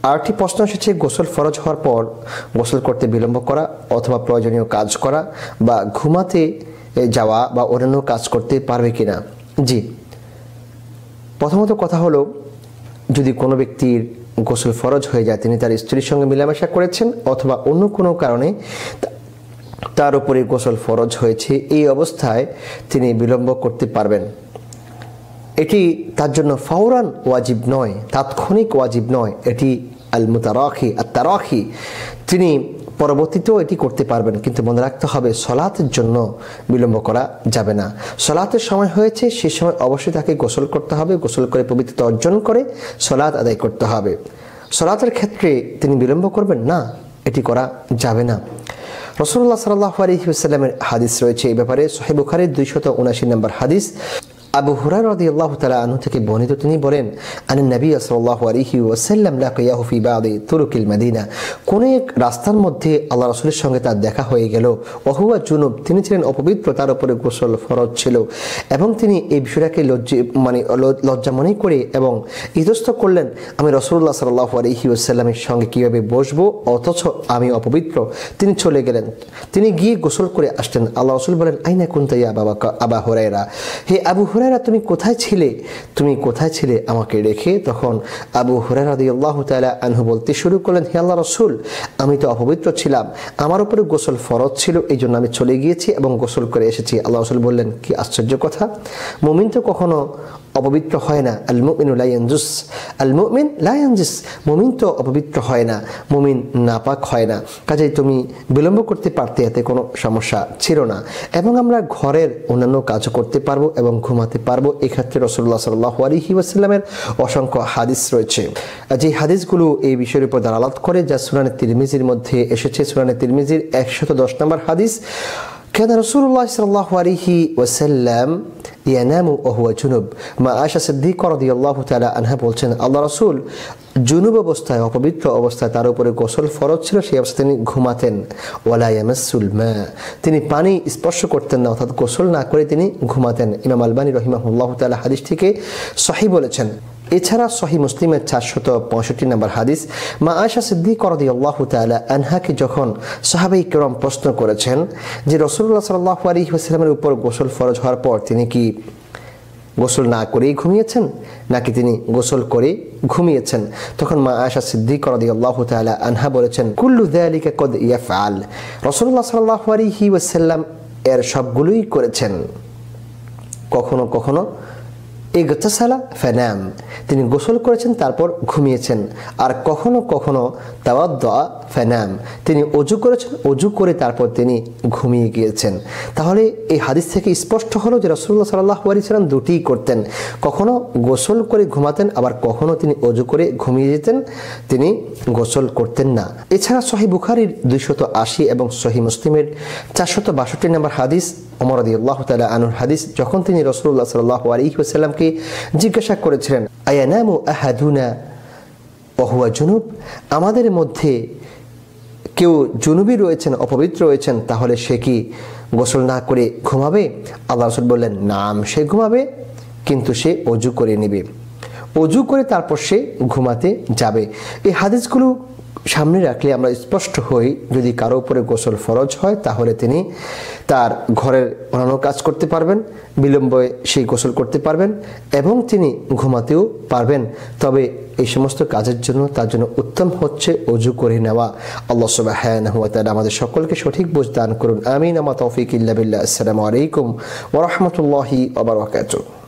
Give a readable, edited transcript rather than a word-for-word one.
আরেকটি প্রশ্ন এসেছে, গোসল ফরজ হওয়ার পর গোসল করতে বিলম্ব করা অথবা প্রয়োজনীয় কাজ করা বা ঘুমাতে যাওয়া বা অন্যান্য কাজ করতে পারবে কিনা? জি, প্রথমত কথা হলো, যদি কোনো ব্যক্তির গোসল ফরজ হয়ে যায়, তিনি তার স্ত্রীর সঙ্গে মেলামেশা করেছেন অথবা অন্য কোনো কারণে তার উপরে গোসল ফরজ হয়েছে, এই অবস্থায় তিনি বিলম্ব করতে পারবেন। এটি তার জন্য ফাওরান ওয়াজিব নয়, তাৎক্ষণিক ওয়াজিব নয়, এটি আল মুতারাখি আত-তারাখি, তিনি পরবর্তীতেও এটি করতে পারবেন। কিন্তু মনে রাখতে হবে, সলাতের জন্য বিলম্ব করা যাবে না। সলাতের সময় হয়েছে, সেই সময় অবশ্যই তাকে গোসল করতে হবে, গোসল করে পবিত্রতা অর্জন করে সলাত আদায় করতে হবে। সলাতের ক্ষেত্রে তিনি বিলম্ব করবেন না, এটি করা যাবে না। রাসূলুল্লাহ সাল্লাল্লাহু আলাইহি ওয়াসাল্লামের হাদিস রয়েছে এই ব্যাপারে, সহিহ বুখারীর 279 নম্বর হাদিস। আবু হুরায়রা রাদিয়াল্লাহু তাআলা আনহু থেকে বর্ণিত, তিনি বলেন, আন নবী সাল্লাল্লাহু আলাইহি ওয়াসাল্লাম লাকিয়াহু ফি বাদি তুরুকিল মদিনা, কোন এক রাস্তার মধ্যে আল্লাহ রাসূলের সঙ্গে তার দেখা হয়ে গেল। ওয়া হুয়া জুনুব, তিনি ছিলেন অপবিত্র, তার উপরে গোসল ফরজ ছিল, এবং তিনি এই বিষয়টাকে লজ্জা মনে করে এবং ইতস্ত করলেন, আমি রাসূলুল্লাহ সাল্লাল্লাহু আলাইহি ওয়াসাল্লামের সঙ্গে কিভাবে বসবো অথচ আমি অপবিত্র। তিনি চলে গেলেন, তিনি গিয়ে গোসল করে আসলেন। আল্লাহ রাসূল বলেন, আইনা কুনতা ইয়া আবা হুরায়রা, হে আবু হুরায়রা, তুমি কোথায় ছিলে, তুমি কোথায় ছিলে আমাকে রেখে? তখন আবু হুরায়রা রাদিয়াল্লাহু তাআলা আনহু বলতে শুরু করলেন, হে আল্লাহর রাসূল, আমি তো অপবিত্র ছিলাম, আমার উপরে গোসল ফরজ ছিল, এই জন্য আমি চলে গিয়েছি এবং গোসল করে এসেছি। আল্লাহ রাসূল বললেন, কি আশ্চর্য কথা, মুমিন তো কখনো অপবিত্র হয় না। আল মুমিনু লা ইয়ানজুস, আল মুমিন লা ইয়ানজুস, মুমিন তো অপবিত্র হয় না, মুমিন নাপাক হয় না। কাজেই তুমি বিলম্ব করতে পারতে, এতে কোনো সমস্যা ছিল না, এবং আমরা ঘরের অন্যান্য কাজও করতে পারবো এবং ঘুমাতে পারবো। এক্ষেত্রে রাসূলুল্লাহ সাল্লাল্লাহু আলাইহি ওয়াসাল্লামের অসংখ্য হাদিস রয়েছে, যে হাদিসগুলো এই বিষয়ের উপর দালালাত করে, যা সুনানে তিরমিজির মধ্যে এসেছে। সুনানে তিরমিজির 110 নম্বর হাদিস, كان رسول الله صلى الله عليه وسلم ينام وهو جنب। মা আয়েশা সিদ্দিকা রাদিয়াল্লাহু তাআলা আনহা বলছেন, আল্লাহ রাসূল জুনুব অবস্থায়, অপবিত্র অবস্থায়, তার উপরে গোসল ফরজ ছিল, সেই অবস্থায় তিনি ঘুমাতেন। ওয়ালা ইয়ামাসসুল মা, তিনি পানি স্পর্শ করতেন না, অর্থাৎ গোসল না করে তিনি ঘুমাতেন। ইমাম আলবানী রাহিমাহুল্লাহু তাআলা হাদিসটিকে সহিহ বলেছেন। এছাড়া সহিহ মুসলিমের 465 নম্বর হাদিস, মা আয়েশা সিদ্দিকা রাদিয়াল্লাহু তাআলা আনহাকে যখন সাহাবায়ে কেরাম প্রশ্ন করেছেন যে রাসূলুল্লাহ সাল্লাল্লাহু আলাইহি ওয়াসাল্লামের উপর গোসল ফরজ হওয়ার পর তিনি কি গোসল না করেই ঘুমিয়েছেন নাকি তিনি গোসল করে ঘুমিয়েছেন, তখন মা আয়েশা সিদ্দিকা রাদিয়াল্লাহু তাআলা আনহা বলেছেন, কুল্লু যালিকা কদ ইয়াফআল, রাসূলুল্লাহ সাল্লাল্লাহু আলাইহি ওয়াসাল্লাম এর সবগুলোই করেছেন। কখনো কখনো ইগতাসালা ফানাম, তিনি গোসল করেছেন তারপর ঘুমিয়েছেন, আর কখনো কখনো তাওয়াদ্দা ফানাম, তিনি ওযু করেছেন, ওযু করে তারপর তিনি ঘুমিয়ে গিয়েছেন। তাহলে এই হাদিস থেকে স্পষ্ট হলো যে রাসূলুল্লাহ সাল্লাল্লাহু আলাইহি ওয়াসাল্লাম দুটিই করতেন, কখনো গোসল করে ঘুমাতেন, আবার কখনো তিনি ওযু করে ঘুমিয়ে যেতেন, তিনি গোসল করতেন না। এছাড়া সহিহ বুখারীর 280 এবং সহিহ মুসলিমের 462 নম্বর হাদিস, ওমর রাদিয়াল্লাহু তাআলা আনহুর হাদিস, যখন তিনি রাসূলুল্লাহ সাল্লাল্লাহু আলাইহি ওয়াসাল্লামকে জিজ্ঞাসা করেছিলেন, আয়ানামু আহাদুনা ওয়া হুয়া জুনুব, আমাদের মধ্যে কেউ জুনুবী রয়েছেন, অপবিত্র রয়েছেন, তাহলে সে কি গোসল না করে ঘুমাবে? আল্লাহ রাসূল বললেন, নাম, সে ঘুমাবে, কিন্তু সে ওযু করে নেবে, ওযু করে তারপর সে ঘুমাতে যাবে। এই হাদিসগুলো সামনে রাখলে আমরা স্পষ্ট হই, যদি কারো উপরে গোসল ফরজ হয় তাহলে তিনি তার ঘরের অন্যান্য কাজ করতে পারবেন, বিলম্বে সেই গোসল করতে পারবেন এবং তিনি ঘুমাতেও পারবেন। তবে এই সমস্ত কাজের জন্য তার জন্য উত্তম হচ্ছে ওযু করে নেওয়া। আল্লাহ সুবহানাহু ওয়া তাআলা আমাদের সকলকে সঠিক বুঝ দান করুন। আমিন। আমা তৌফিক ইল্লা বিল্লাহ। আসসালামু আলাইকুম ওয়া রাহমাতুল্লাহি ওয়া বারাকাতুহু।